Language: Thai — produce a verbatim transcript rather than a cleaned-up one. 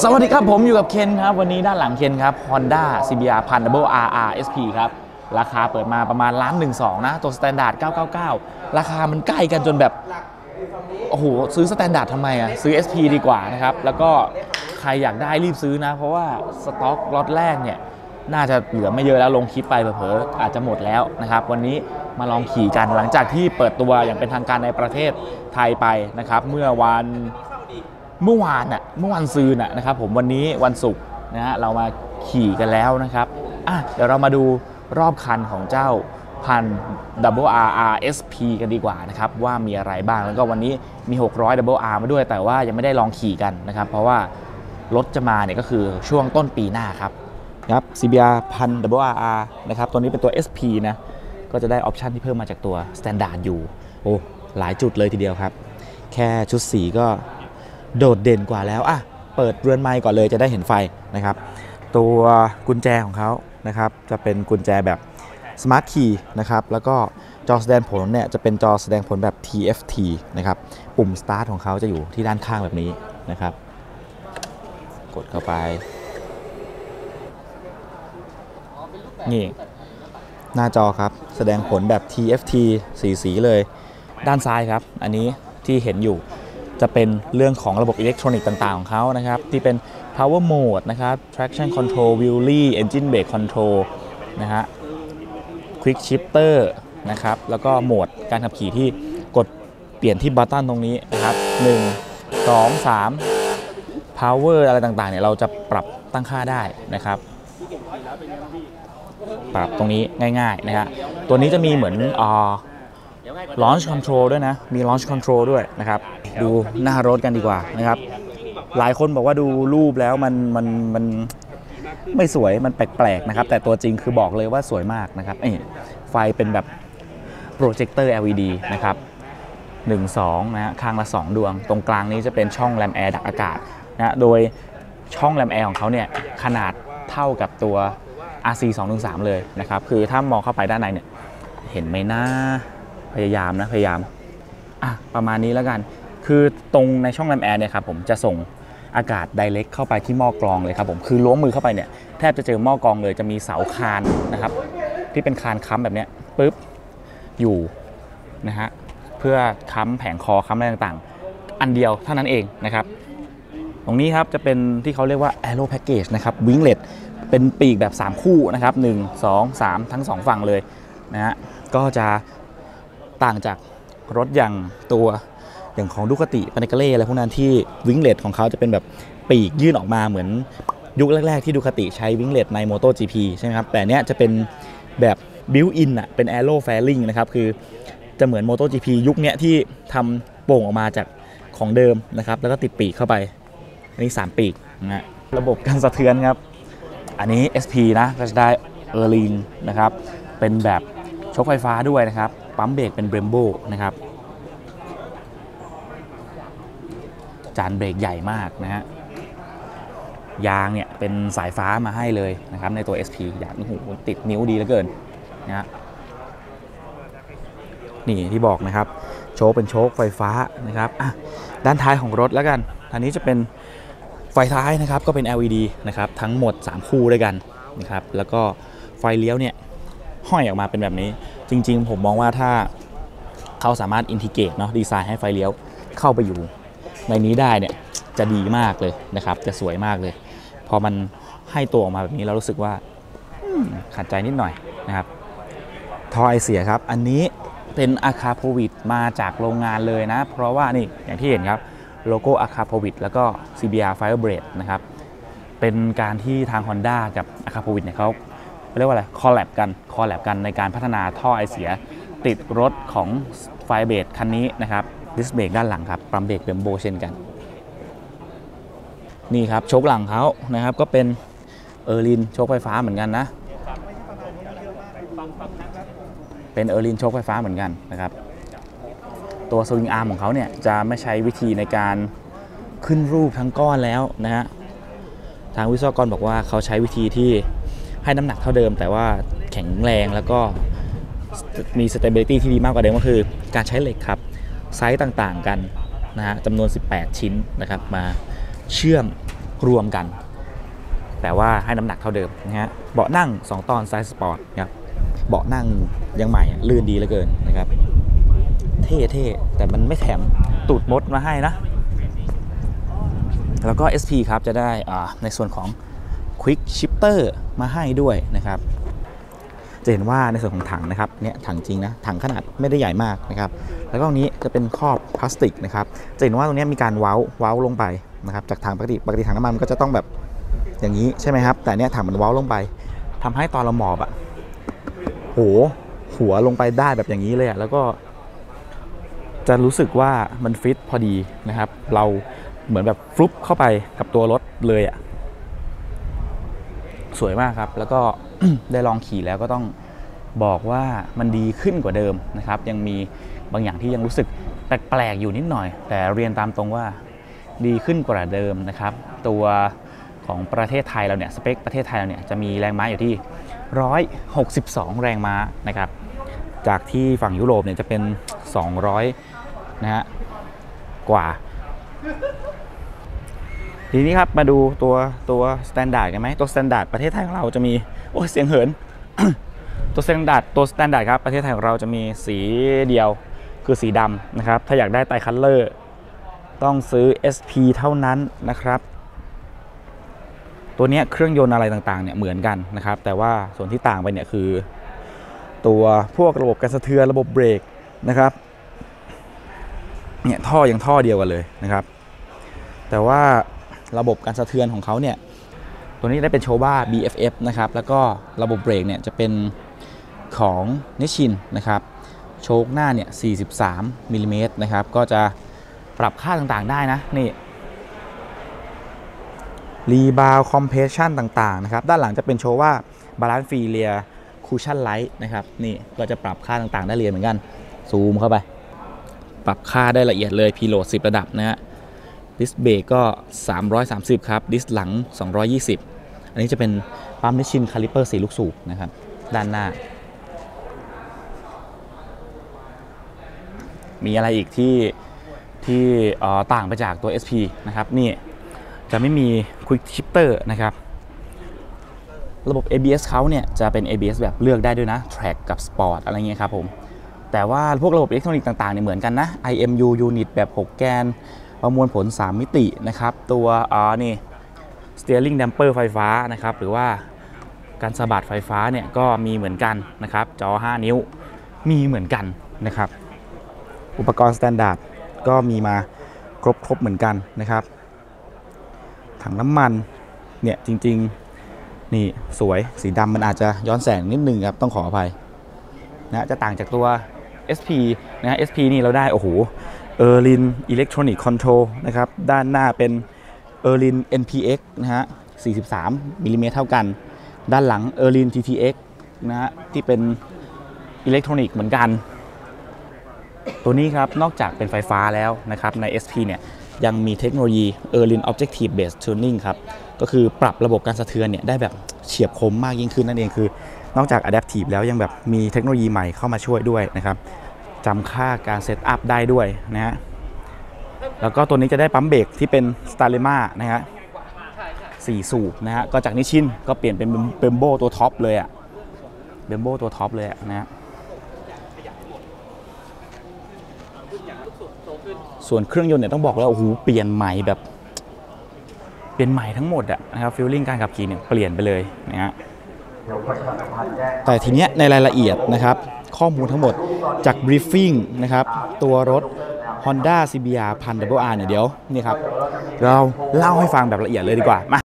สวัสดีครับผมอยู่กับเคนครับวันนี้ด้านหลังเคนครับ Honda ซี บี อาร์ พัน Double อาร์ อาร์ เอส พี ครับราคาเปิดมาประมาณล้านหนึ่งสองนะตัวสแตนดาร์ดเก้าเก้าเก้าราคามันใกล้กันจนแบบโอ้โหซื้อสแตนดาร์ดทำไมอ่ะซื้อ เอส พี ดีกว่านะครับแล้วก็ใครอยากได้รีบซื้อนะเพราะว่าสต็อกล็อตแรกเนี่ยน่าจะเหลือไม่เยอะแล้วลงคลิปไปเผลอๆอาจจะหมดแล้วนะครับวันนี้มาลองขี่กันหลังจากที่เปิดตัวอย่างเป็นทางการในประเทศไทยไปนะครับเมื่อวันเมื่อวานน่ะเมื่อวันซืนน่ะนะครับผมวันนี้วันศุกร์นะฮะเรามาขี่กันแล้วนะครับอ่ะเดี๋ยวเรามาดูรอบคันของเจ้าพัน Double R อาร์ เอส พี กันดีกว่านะครับว่ามีอะไรบ้างแล้วก็วันนี้มีหกร้อย Double R มาด้วยแต่ว่ายังไม่ได้ลองขี่กันนะครับเพราะว่ารถจะมาเนี่ยก็คือช่วงต้นปีหน้าครับครับ ซี บี อาร์ พัน Double อาร์ อาร์ นะครับตัวนี้เป็นตัว เอส พี นะก็จะได้ออปชันที่เพิ่มมาจากตัว Standard อยู่โอ้หลายจุดเลยทีเดียวครับแค่ชุดสีก็โดดเด่นกว่าแล้วอ่ะเปิดเรือนไมค์ก่อนเลยจะได้เห็นไฟนะครับตัวกุญแจของเขานะครับจะเป็นกุญแจแบบ Smart Key นะครับแล้วก็จอแสดงผลเนี่ยจะเป็นจอแสดงผลแบบ ที เอฟ ที นะครับปุ่ม Start ของเขาจะอยู่ที่ด้านข้างแบบนี้นะครับกดเข้าไปนี่หน้าจอครับแสดงผลแบบ ที เอฟ ที สีสีเลยด้านซ้ายครับอันนี้ที่เห็นอยู่จะเป็นเรื่องของระบบอิเล็กทรอนิกส์ต่างๆของเขานะครับที่เป็น power mode นะครับ traction control wheelie engine brake control นะฮะ quick shifter นะครับแล้วก็โหมดการขับขี่ที่กดเปลี่ยนที่บัตตันตรงนี้นะครับหนึ่ง สอง สาม power อะไรต่างๆเนี่ยเราจะปรับตั้งค่าได้นะครับปรับตรงนี้ง่ายๆนะฮะตัวนี้จะมีเหมือนอ่าlaunch control ด้วยนะมี launch control ด้วยนะครับดูหน้ารถกันดีกว่านะครับหลายคนบอกว่าดูรูปแล้วมันมันมันไม่สวยมันแปลกๆนะครับแต่ตัวจริงคือบอกเลยว่าสวยมากนะครับไฟเป็นแบบโปรเจคเตอร์ แอล อี ดี นะครับหนึ่ง สองนะฮะข้างละสองดวงตรงกลางนี้จะเป็นช่องแรมแอร์ดักอากาศนะโดยช่องแรมแอร์ของเขาเนี่ยขนาดเท่ากับตัว อาร์ ซี สอง หนึ่ง สาม เลยนะครับคือถ้ามองเข้าไปด้านในเนี่ยเห็นไหมนะพยายามนะพยายามอ่ะประมาณนี้แล้วกันคือตรงในช่องแรมแอร์เนี่ยครับผมจะส่งอากาศไดเรกเข้าไปที่หม้อกรองเลยครับผมคือล้วงมือเข้าไปเนี่ยแทบจะเจอหม้อกรองเลยจะมีเสาคานนะครับที่เป็นคานค้ำแบบนี้ปุ๊บอยู่นะฮะเพื่อค้ำแผงคอค้ำอะไรต่างๆอันเดียวเท่านั้นเองนะครับตรงนี้ครับจะเป็นที่เขาเรียกว่า Aero Package นะครับ Winglet เป็นปีกแบบสามคู่นะครับหนึ่ง สอง สามทั้งสองฝั่งเลยนะฮะก็จะต่างจากรถอย่างตัวอย่างของดูคาติปาเนกาเล่อะไรพวกนั้นที่วิงเลตของเขาจะเป็นแบบปีกยื่นออกมาเหมือนยุคแรกๆที่ดูคาติใช้วิงเลตใน MotoGP ใช่ไหมครับแต่เนี้ยจะเป็นแบบบิวอินอ่ะเป็น Aero Fairing นะครับคือจะเหมือน MotoGP ยุคเนี้ยที่ทำโป่งออกมาจากของเดิมนะครับแล้วก็ติดปีกเข้าไปอันนี้สามปีกนะฮะระบบการสะเทือนครับอันนี้ เอส พี นะก็จะได้เออร์ลินนะครับเป็นแบบโชคไฟฟ้าด้วยนะครับปั๊มเบรกเป็นเบรมโบนะครับจานเบรกใหญ่มากนะฮะยางเนี่ยเป็นสายฟ้ามาให้เลยนะครับในตัว เอส พี อยากโอ้โหติดนิ้วดีเหลือเกินนะฮะนี่ที่บอกนะครับโชคเป็นโชคไฟฟ้านะครับด้านท้ายของรถแล้วกันอันนี้จะเป็นไฟท้ายนะครับก็เป็น แอล อี ดี นะครับทั้งหมดสามคู่ด้วยกันนะครับแล้วก็ไฟเลี้ยวเนี่ยห้อยออกมาเป็นแบบนี้จริงๆผมมองว่าถ้าเขาสามารถอินทิเกรตเนาะดีไซน์ให้ไฟเลี้ยวเข้าไปอยู่ในนี้ได้เนี่ยจะดีมากเลยนะครับจะสวยมากเลยพอมันให้ตัวออกมาแบบนี้เรารู้สึกว่าขัดใจนิดหน่อยนะครับท่อไอเสียครับอันนี้เป็นอาคาโพวิดมาจากโรงงานเลยนะเพราะว่านี่อย่างที่เห็นครับโลโก้อาคาโพวิดแล้วก็ ซี บี อาร์ Fireblade นะครับเป็นการที่ทาง Honda กับอาคาโพวิดเนี่ยเขาเรียกว่าอะไรคอลแลบกันคอลแลบกันในการพัฒนาท่อไอเสียติดรถของ Fireblade คันนี้นะครับดิสเบรกด้านหลังครับปั๊มเบรกเป็นโบเช่นกันนี่ครับโชคหลังเขานะครับก็เป็นเออร์ลินโชคไฟฟ้าเหมือนกันนะเป็นเออร์ลินโชคไฟฟ้าเหมือนกันนะครับตัวสวิงอาร์มของเขาเนี่ยจะไม่ใช้วิธีในการขึ้นรูปทั้งก้อนแล้วนะฮะทางวิศวกรบอกว่าเขาใช้วิธีที่ให้น้ำหนักเท่าเดิมแต่ว่าแข็งแรงแล้วก็มี stability ที่ดีมากกว่าเดิมก็คือการใช้เหล็กครับไซส์ต่างๆกันนะฮะจำนวนสิบแปดชิ้นนะครับมาเชื่อมรวมกันแต่ว่าให้น้ำหนักเท่าเดิมนะฮะเบาะนั่งสองตอนไซส์สปอร์ตครับเบาะนั่งยังใหม่ลื่นดีเหลือเกินนะครับเท่ๆแต่มันไม่แถมตูดมดมาให้นะแล้วก็ เอส พี ครับจะได้ในส่วนของ Quick Shifter มาให้ด้วยนะครับจะเห็นว่าในส่วนของถังนะครับเนี่ยถังจริงนะถังขนาดไม่ได้ใหญ่มากนะครับแล้วก็ตรงนี้จะเป็นครอบพลาสติกนะครับจะเห็นว่าตรงนี้มีการเว้าเว้าลงไปนะครับจากถังปกติปกติถังน้ำมันมันก็จะต้องแบบอย่างนี้ใช่ไหมครับแต่เนี้ยถังมันเว้าลงไปทำให้ตอนเราหมอบอะโหหัวลงไปได้แบบอย่างนี้เลยอะแล้วก็จะรู้สึกว่ามันฟิตพอดีนะครับเราเหมือนแบบฟลุปเข้าไปกับตัวรถเลยอะสวยมากครับแล้วก็ ได้ลองขี่แล้วก็ต้องบอกว่ามันดีขึ้นกว่าเดิมนะครับยังมีบางอย่างที่ยังรู้สึกแปลกๆอยู่นิดหน่อยแต่เรียนตามตรงว่าดีขึ้นกว่าเดิมนะครับตัวของประเทศไทยเราเนี่ยสเปคประเทศไทยเราเนี่ยจะมีแรงม้าอยู่ที่หนึ่งร้อยหกสิบสองแรงม้านะครับจากที่ฝั่งยุโรปเนี่ยจะเป็นสองร้อยนะฮะกว่าทีนี้ครับมาดูตัวตัวสแตนดาร์ดกันไหมตัวสแตนดาร์ดประเทศไทยของเราจะมีโอ้ยเสียงเหิน ตัวสแตนดาร์ดตัวสแตนดาร์ดครับประเทศไทยของเราจะมีสีเดียวคือสีดำนะครับถ้าอยากได้ไตรคัลเลอร์ต้องซื้อ เอส พี เท่านั้นนะครับตัวนี้เครื่องยนต์อะไรต่างๆเนี่ยเหมือนกันนะครับแต่ว่าส่วนที่ต่างไปเนี่ยคือตัวพวกระบบการสะเทือนระบบเบรกนะครับเนี่ยท่อยังท่อเดียวกันเลยนะครับแต่ว่าระบบการสะเทือนของเขาเนี่ยตัวนี้ได้เป็นโชบ้า บี เอฟ เอฟ นะครับแล้วก็ระบบเบรกเนี่ยจะเป็นของนิชินนะครับโชคหน้าเนี่ยสี่สิบสามมิลลิเมตรนะครับก็จะปรับค่าต่างๆได้นะนี่รีบาวคอมเพรสชันต่างๆนะครับด้านหลังจะเป็นโชว่าบาลานซ์ฟรีเรียคูชั่นไลท์นะครับนี่ก็จะปรับค่าต่างๆได้เรียนเหมือนกันซูมเข้าไปปรับค่าได้ละเอียดเลยพีโหลดสิบระดับนะฮะดิสเบรกก็สามร้อยสามสิบครับดิสหลังสองร้อยยี่สิบอันนี้จะเป็นปั๊มนิชชินคาลิเปอร์สี่ลูกสูบนะครับด้านหน้ามีอะไรอีกที่ที่ต่างไปจากตัว เอส พี นะครับนี่จะไม่มี Quick Shifter นะครับระบบ เอ บี เอส เขาเนี่ยจะเป็น เอ บี เอส แบบเลือกได้ด้วยนะ Track กับ Sport อะไรเงี้ยครับผมแต่ว่าพวกระบบอิเล็กทรอนิกส์ต่างๆเนี่ยเหมือนกันนะ ไอ เอ็ม ยู Unit แบบหกแกนประมวลผลสามมิตินะครับตัวอ่านี่ Steering Damper ไฟฟ้านะครับหรือว่าการสะบัดไฟฟ้าเนี่ยก็มีเหมือนกันนะครับจอห้านิ้วมีเหมือนกันนะครับอุปกรณ์สแตนดาร์ดก็มีมาครบครบเหมือนกันนะครับถังน้ำมันเนี่ยจริงๆนี่สวยสีดำมันอาจจะย้อนแสงนิดนึงครับต้องขออภัยนะจะต่างจากตัว เอส พี นะ เอส พี นี่เราได้โอ้โห Erlin Electronic Control นะครับด้านหน้าเป็น Erlin เอ็น พี เอ็กซ์ นะฮะสี่สิบสามมิลลิเมตรเท่ากันด้านหลัง Erlin ที ที เอ็กซ์ นะฮะที่เป็นอิเล็กทรอนิกส์เหมือนกันตัวนี้ครับนอกจากเป็นไฟฟ้าแล้วนะครับใน เอส พี เนี่ยยังมีเทคโนโลยี Erlin Objective Based Tuning ครับก็คือปรับระบบการสะเทือนเนี่ยได้แบบเฉียบคมมากยิ่งขึ้นนั่นเองคือนอกจาก Adaptive แล้วยังแบบมีเทคโนโลยีใหม่เข้ามาช่วยด้วยนะครับจำค่าการเซตอัพได้ด้วยนะฮะแล้วก็ตัวนี้จะได้ปั๊มเบรกที่เป็น Starlema นะฮะสี่สูบนะฮะก็จากนิชินก็เปลี่ยนเป็นเบมโบตัวท็อปเลยอะเบมโบตัวท็อปเลยอะนะฮะส่วนเครื่องยนต์เนี่ยต้องบอกแล้วโอ้โหเปลี่ยนใหม่แบบเปลี่ยนใหม่ทั้งหมดอะนะครับฟีลลิ่งการขับขี่เนี่ยเปลี่ยนไปเลยนะฮะแต่ทีเนี้ยในรายละเอียดนะครับข้อมูลทั้งหมดจาก briefing นะครับตัวรถ Honda ซี บี อาร์ พัน ดับเบิลยู อาร์ เนี่ยเดี๋ยวนี่ครับเราเล่าให้ฟังแบบละเอียดเลยดีกว่ามา